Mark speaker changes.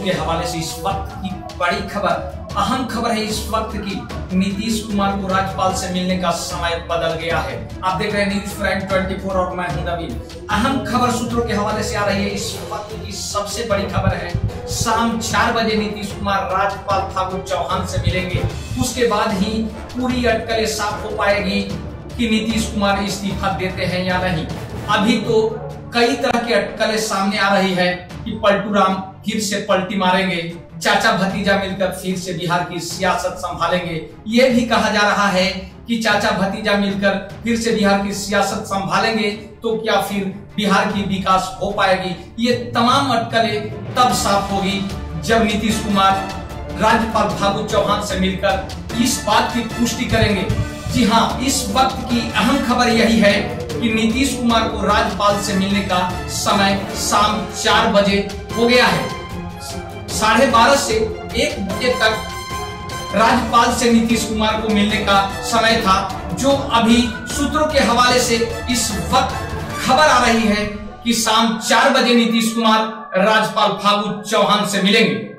Speaker 1: सूत्रों के हवाले से इस वक्त की बड़ी खबर, अहम खबर है इस वक्त की। नीतीश कुमार को राज्यपाल से मिलने का समय बदल गया है। आप देख रहे हैं न्यूज प्राइम 24 और मैं हूं नवीन। अहम खबर सूत्रों के हवाले से आ रही है। इस वक्त की सबसे बड़ी खबर है, शाम 4 बजे नीतीश कुमार राज्यपाल फागू चौहान से मिलेंगे। उसके बाद ही पूरी अटकलें साफ हो पाएगी कि नीतीश कुमार इस्तीफा देते हैं या नहीं। अभी तो कई तरह की अटकलें सामने आ रही है कि पलटू राम फिर से पलटी मारेंगे, चाचा भतीजा मिलकर फिर से बिहार की सियासत संभालेंगे। ये भी कहा जा रहा है कि चाचा भतीजा मिलकर फिर से बिहार की सियासत संभालेंगे तो क्या फिर बिहार की विकास हो पाएगी। ये तमाम अटकलें तब साफ होगी जब नीतीश कुमार राज्यपाल फागू चौहान से मिलकर इस बात की पुष्टि करेंगे। जी हाँ, इस वक्त की अहम खबर यही है कि नीतीश कुमार को राज्यपाल से मिलने का समय शाम 4 बजे हो गया है। 12:30 से 1 बजे तक राज्यपाल से नीतीश कुमार को मिलने का समय था, जो अभी सूत्रों के हवाले से इस वक्त खबर आ रही है कि शाम 4 बजे नीतीश कुमार राज्यपाल फागू चौहान से मिलेंगे।